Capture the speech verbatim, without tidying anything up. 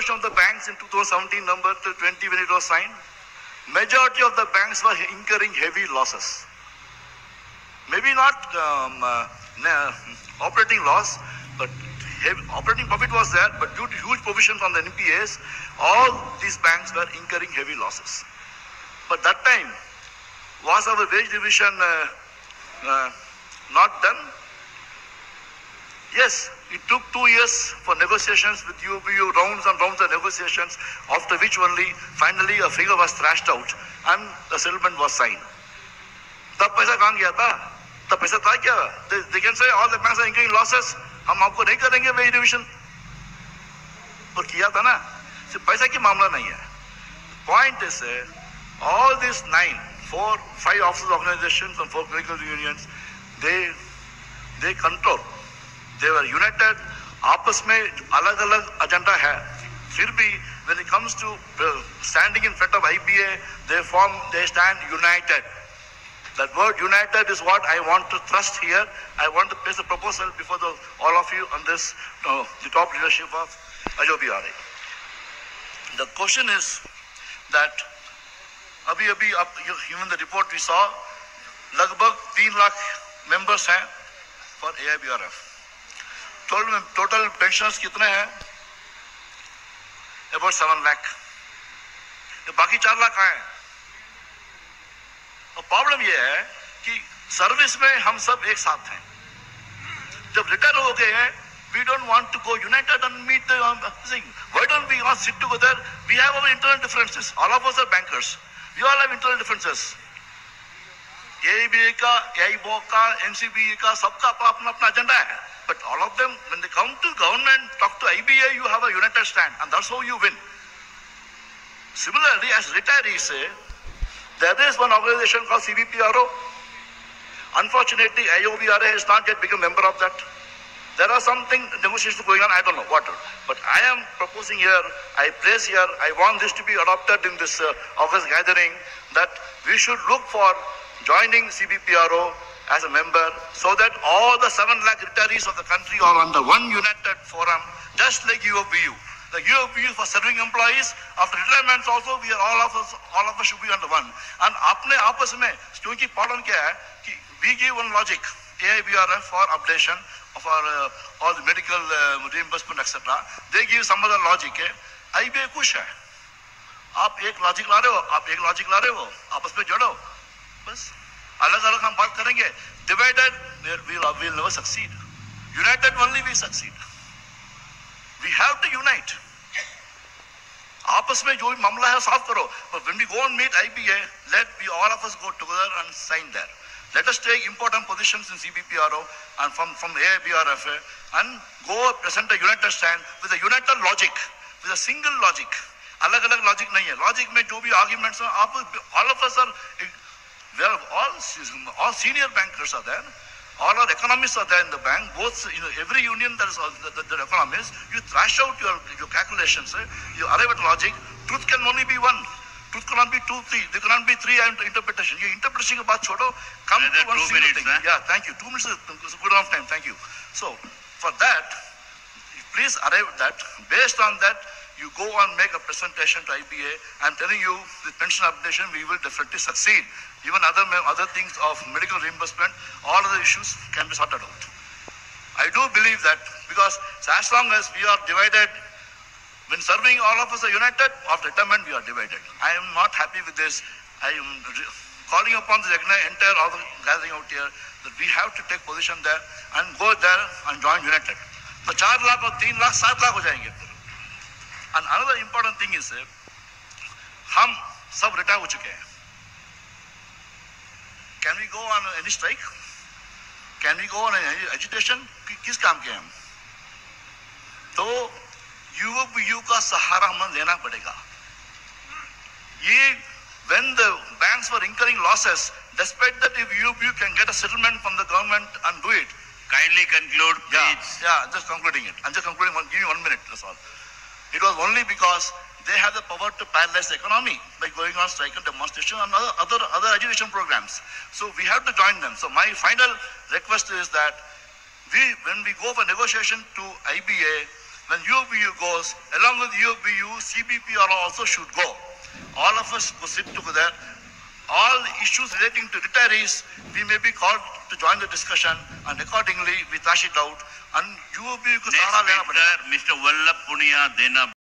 proportion of the banks in two thousand seventeen number to twenty when it was signed, majority of the banks were incurring heavy losses. Maybe not um, uh, operating loss, but heavy, operating profit was there, but due to huge provisions on the N P As, all these banks were incurring heavy losses. But that time, was our wage division uh, uh, not done? Yes, it took two years for negotiations with U B U, rounds and rounds of negotiations, after which only finally a figure was thrashed out and the settlement was signed. तब पैसा कहाँ गया था? तब पैसा था क्या? They, they can say all the banks are incurring losses. हम आपको नहीं करेंगे wage division. तो किया था ना? सिर्फ पैसा की मामला नहीं है. Point is, uh, all these nine, four, five officers organizations and four political unions, they they control. They were united. आपस में अलग अलग agenda है. फिर भी when it comes to uh, standing in front of I B A, they form, they stand united. That word united is what I want to thrust here. I want to place a proposal before the, all of you on this, uh, the top leadership of I O B R A. The question is that अभी अभी आप even the report we saw, लगभग तीन lakh members हैं for A I B R F. Total total pensioners कितने हैं? About seven lakh. ये बाकी चार लाख हैं. और प्रॉब्लम ये है कि सर्विस में हम सब एक साथ हैं. जब रिटायर हो गए हैं, we don't want to go united and meet the um, thing. Why don't we all sit together? We have our internal differences. All of us are bankers. We all have internal differences. A I B A का, A I B O का, N C B A का, सबका अपना अपना agenda है. But all of them, when they come to government, talk to I B A, you have a united stand, and that's how you win. Similarly, as retirees say, there is one organization called C B P R O. Unfortunately, I O B R A has not yet become a member of that. There are something negotiations going on, I don't know what. But I am proposing here, I place here, I want this to be adopted in this uh, August gathering, that we should look for joining C B P R O as a member, so that all the seven lakh retirees of the country are under one united forum, just like U O B U. The U O B U for serving employees, after retirements also, we are all of us, all of us should be under one. And apne aapas mein, kyunki problem kya hai, ki we give one logic, A I B R F for updation of our uh, all the medical uh, reimbursement, et cetera. They give some other logic. I B A kush hai. आप एक logic ला रहे हो, आप एक logic ला रहे हो, आपस में जोड़ो, बस अलग अलग हम बात करेंगे. Divided, we will we'll never succeed. United only we succeed. We have to unite. आपस में जो भी मामला है सॉल्व करो. But when we go and meet I B A, let we all of us go together and sign there. Let us take important positions in C B P R O and from from A I B R F A and go present a united stand with a united logic, with a single logic. अलग अलग logic नहीं है. Logic में जो भी arguments हैं, आप all of us are, we are all all senior bankers are there. All our economists are there in the bank. Both, you know, every union there is the, the, the economists. You thrash out your your calculations. Eh? You arrive at logic. Truth can only be one. Truth cannot be two, three. There cannot be three interpretation. You interpretation के बाद छोड़ो. Come to one single thing. Eh? Yeah, thank you. Two minutes is a good enough time. Thank you. So for that, please arrive at that. Based on that, you go and make a presentation to I B A. I'm telling you, with pension updation, we will definitely succeed. Even other other things of medical reimbursement, all other issues can be sorted out. I do believe that, because as long as we are divided, when serving all of us are united, after retirement we are divided. I am not happy with this. I am calling upon the entire other gathering out here that we have to take position there and go there and join united. So four lakh or three lakh, seven lakh हो जाएंगे. And another important thing is, हम सब retire हो चुके हैं. Can we go on any strike? Can we go on any agitation? किस काम के हम? तो U O B U का सहारा हमें लेना पड़ेगा. ये when the banks were incurring losses, despite that if U O B U can get a settlement from the government and do it. Kindly conclude, please. Yeah, yeah, just concluding it. I'm just concluding. One, give me one minute. That's all. It was only because they have the power to paralyze the economy by going on strike and demonstration and other, other, other agitation programs. So we have to join them. So my final request is that we, when we go for negotiation to I B A, when U B U goes, along with U B U, C B P R O also should go. All of us go sit together. All issues relating to retirees, we may be called to join the discussion, and accordingly we thrash it out. And U B U को Next सहारा लेना पड़ेगा. speaker, Mister Vallabh Punia Dena.